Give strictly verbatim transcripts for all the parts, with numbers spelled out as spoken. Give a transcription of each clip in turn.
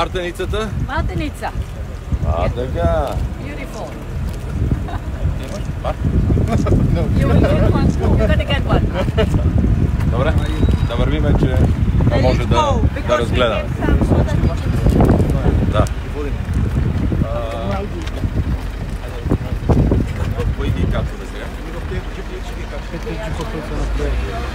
Мартеницата? Мартеница. А, така. Beautiful. Имаш март? You will get one. You're gonna get one. Добре, да вървиме, че да може да, да разгледаме. Да. В кои ги капсуле сега? В тези джиплички капсуле. Тези джиплички капсуле.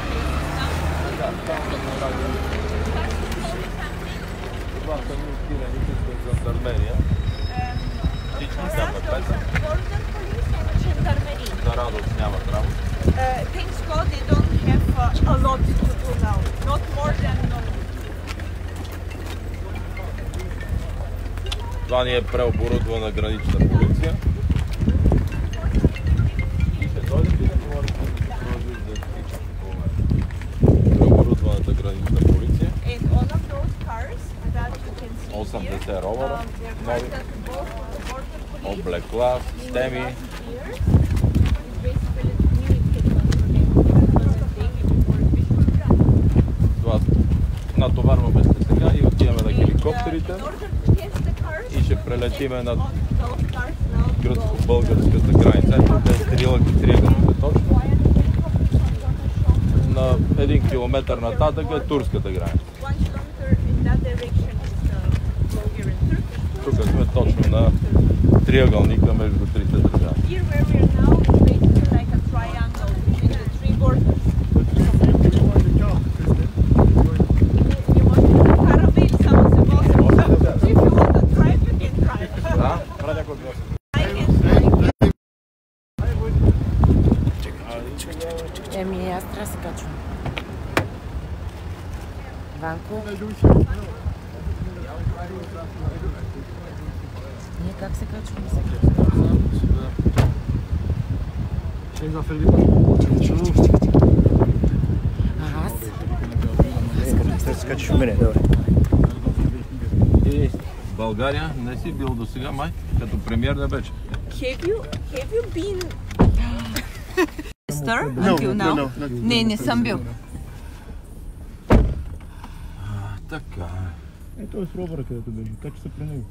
Това са ни отирани с жандармерия. Всички нямат песа. За радост нямат работа. Thanks God they don't have uh, a lot to do now. Not more than normal. Това ни е преоборудвана гранична полиция. Преоборудваната гранична полиция. осемдесет ровера, нови, облекла, системи. Това натоварваме се сега и отиваме на хеликоптерите и ще прелетиме над гръцко-българската граница. Ето те триъгълните точно. На един километър нататък е турската граница. Тук сме точно на триъгълника между трите държави. Еми, аз трябва да се качвам. Ванко? Ние как се качваме сега? А аз? Аз се качиш в мене, добре. И в България не си бил до сега, май, като премиер не вече. Have you, have you been... No, until now? no, no, no. Не, не съм бил. Така. Ето е с ровера, където беше. Качи се при него.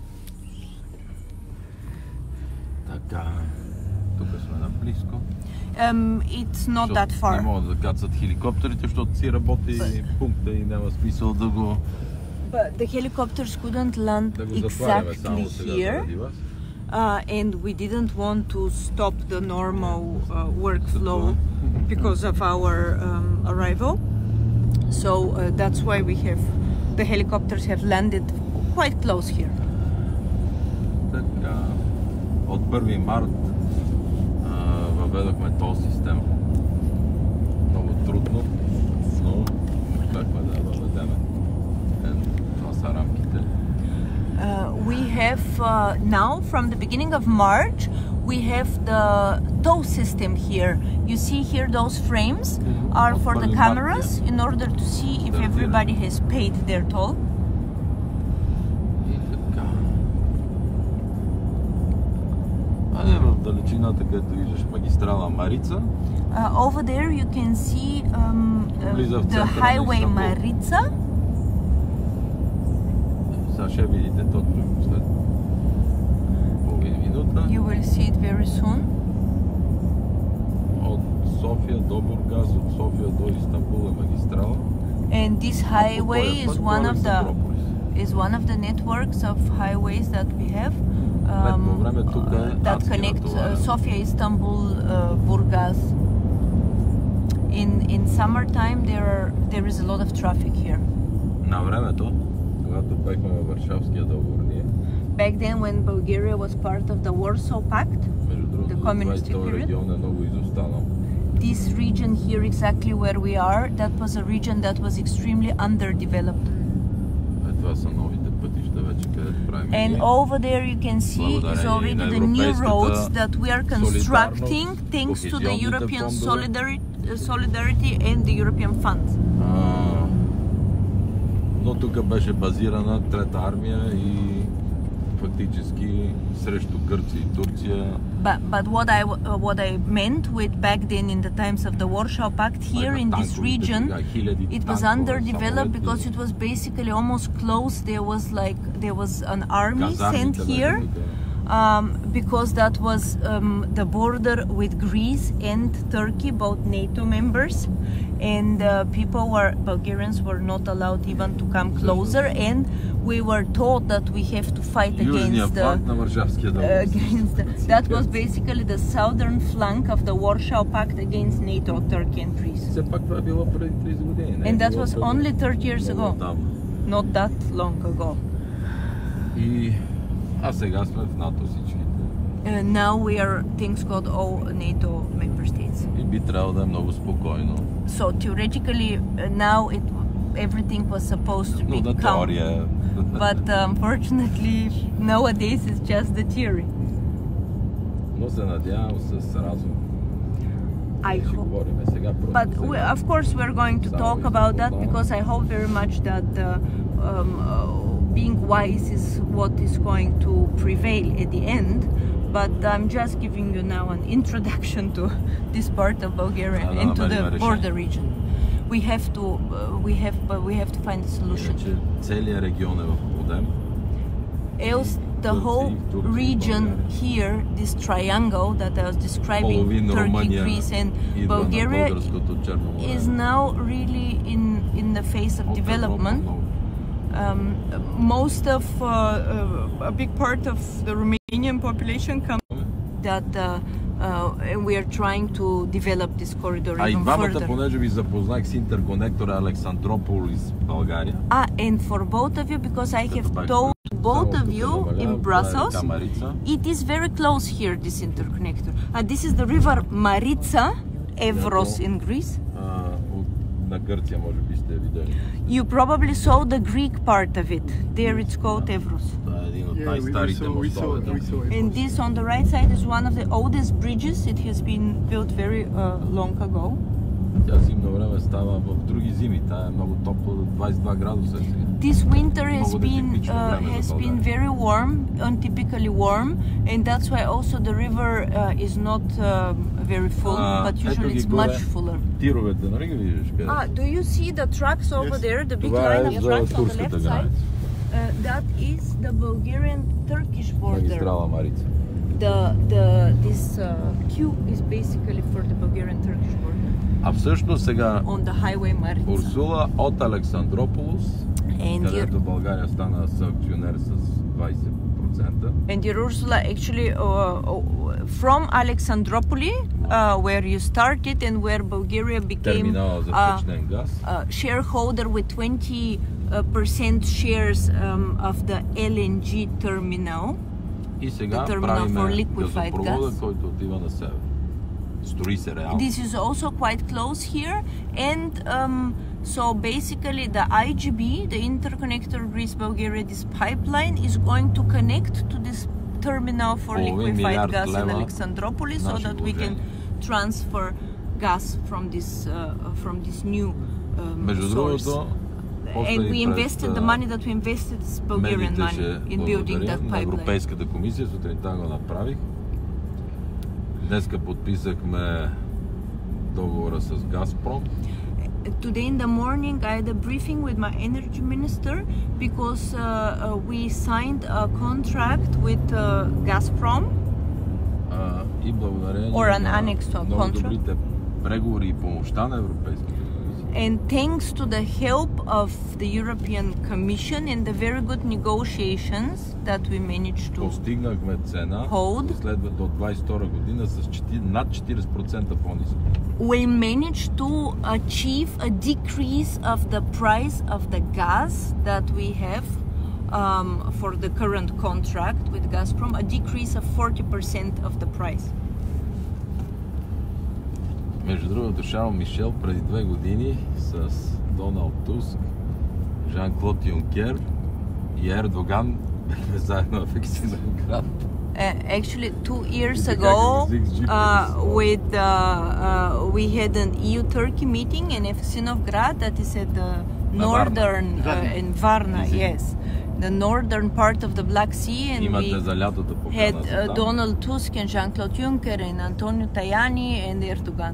Така. Тук сме наблизко. Um, it's not that Не far. могат да кацат хеликоптерите, защото си работи пункта и няма смисъл да го, But the helicopters couldn't land да го затваряме exactly само сега here. заради вас. Uh, and we didn't want to stop the normal uh, workflow because of our um, arrival. So uh, that's why we have the helicopters have landed quite close here. Така. От първи март а, въведохме този система. Много трудно, но успяхме да я въведем. Това са рамките. Uh, we have uh, now, from the beginning of March, we have the tow system here. You see here those frames are for the cameras in order to see if everybody has paid their toll. И така. А е в далечината, където виждаш магистрала Марица. Uh, over there you can see um, uh, the highway Maritsa. Сега ще видите точно след половин минута. You will see it very soon. От София до Бургас, от София до Истанбул е магистрала. And this highway is one of the is one of the networks of highways that we have um, uh, that connect uh, Sofia, Istanbul, uh, Burgas. In in summertime there are there is a lot of traffic here. На времето, когато бяхме във Варшавския договор ние, Back then when Bulgaria was part of the Warsaw Pact, между другото, the communist този period, регион е много изостанал. this region here exactly where we are, that was a region that was extremely underdeveloped. Е, това са новите пътища вече, където правим And ние. over there you can see is already the new roads that we are constructing thanks to the European solidarity, solidarity and the European funds. А, но тук беше базирана Трета армия и фактически срещу Гърция и Турция. But, but what I uh, what I meant with back then in the times of the Warsaw Pact here in this region, it was underdeveloped because it was basically almost closed. There was like there was an army sent here um, because that was um, the border with Greece and Turkey, both NATO members, and uh, people were Bulgarians were not allowed even to come closer, and we were told that we have to fight against the, uh, against the, that was basically the southern flank of the Warsaw Pact against NATO, Turkey and Greece. And that was only thirty years ago, not that long ago. И а сега сме в НАТО всичките. Uh, now we are things called all NATO member states. И би трябвало да е много спокойно. So theoretically uh, now it everything was supposed to be calm. But uh, unfortunately nowadays it's just the theory. Но се надявам с разум. I hope. But we, of course we're going to talk about that because I hope very much that uh, um, uh, being wise is what is going to prevail at the end. But I'm just giving you now an introduction to this part of Bulgaria and to the border region. We have to, uh, we have, uh, we have to find a solution. Целият регион е в подем. Else, the whole region here, this triangle that I was describing, Turkey, Greece, and Bulgaria, is now really in in the phase of development. Um, most of uh, uh, a big part of the Romanian population come that uh, uh, and we are trying to develop this corridor а even и двамата, further. понеже ви запознах с интерконектора Александрополис, България. Ah, and for both of you, because I have told both of you in Brussels, it is very close here, this interconnector. Uh, this is the river Maritsa, Evros in Greece. На Гърция, може би сте видели. You probably saw the Greek part of it. There it's called Evros. Това е един от най-старите мостове. And this on the right side is one of the oldest bridges. It has been built very uh, long ago. Тя зимно време става в други зими. Тя е много топло, двайсет и два градуса. This winter has been uh, has been very warm, untypically warm, and that's why also the river uh, is not uh, very full, uh, but usually it's much fuller. Тировете, нали ги виждаш къде? Ah, do you see the trucks over yes. there? The big line of trucks on the left side. Uh, that is the Bulgarian-Turkish border. Магистрала Марица. The the this uh, queue is basically for the Bulgarian-Turkish border. А всъщност сега on the highway Maritsa. Урсула от Александрополис, където България стана съакционер с двайсет процента. And dear Ursula, actually uh, from Alexandropoli, uh, where you started and where Bulgaria became a uh, uh, shareholder with twenty percent shares um, of the L N G terminal. И сега правиме газопровода, който отива на север. This is also quite close here, and um, so basically the I G B, the interconnector Greece-Bulgaria, this pipeline is going to connect to this terminal for liquefied gas in Alexandropolis, so that we can transfer gas from this uh, from this new um, source. And we invested the money that we invested is Bulgarian money in building that pipeline. Европейската комисия сутринта го направих. Днеска подписахме договора с Газпром. Today in the morning I had a briefing with my energy minister because uh, uh, we signed a contract with uh, Gazprom uh, и благодарение or an annex to a много contract. добрите преговори и помощта на Европейската комисия. And thanks to the help of the European Commission and the very good negotiations that we managed to постигнахме цена hold, следва до двайсет и втора година с над четирийсет процента по-ниска. We managed to achieve a decrease of the price of the gas that we have um, for the current contract with Gazprom, a decrease of forty percent of the price. Между другото, Шарл Мишел преди две години с Доналд Туск, Жан-Клод Юнкер и Ердоган бяхме заедно в Евксиноград. Uh, actually, two years ago, uh, with uh, uh, we had an E U-Turkey meeting in Evksinograd, that is at the northern uh, in Varna, yes. the northern part of the Black Sea, and Имате we за лятото had покана за uh, там. Donald Tusk and Jean-Claude Juncker and Antonio Tajani and Erdogan.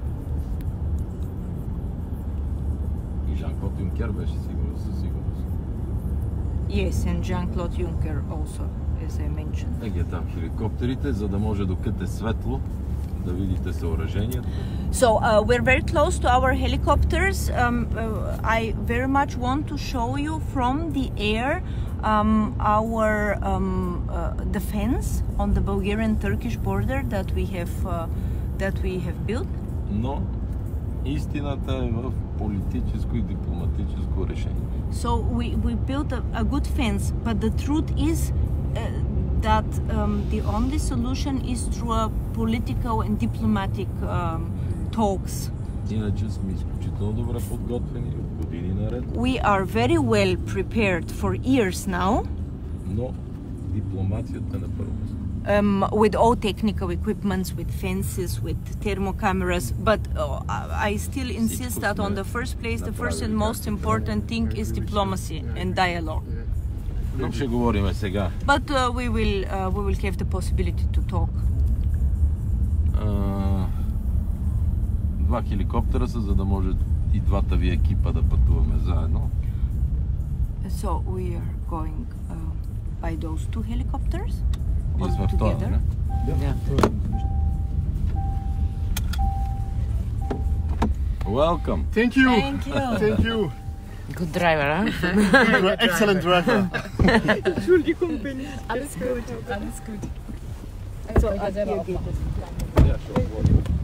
И Жан-Клод Юнкер беше сигурно, със сигурност. Yes, and Jean-Claude Juncker also, as I mentioned. Е, ги там хеликоптерите, за да може докато е светло да видите съоръжението. So uh, we're very close to our helicopters. Um, uh, I very much want to show you from the air um, our um, uh, defense on the Bulgarian-Turkish border that we have uh, that we have built. Но истината е в политическо и дипломатическо решение. So we, we built a, a good fence, but the truth is uh, that um, the only solution is through a political and diplomatic um, talks. Иначе сме изключително добре подготвени от години наред. We are very well prepared for years now. Но дипломацията на първо. Um, with all technical equipments, with fences, with thermocameras, but uh, I still insist that on the first place, the first and most important thing is diplomacy and dialogue. Но ще говорим сега. But uh, we will uh, we will have the possibility to talk. Uh, два хеликоптера са, за да може и двата ви екипа да пътуваме заедно. So we are going uh, by those two helicopters Вие or сме в това, together. не? Да. Welcome! Thank you! Thank you. Thank you! Good driver, huh? You are excellent driver. Alles gut, alles gut. So, also, Ja, schon.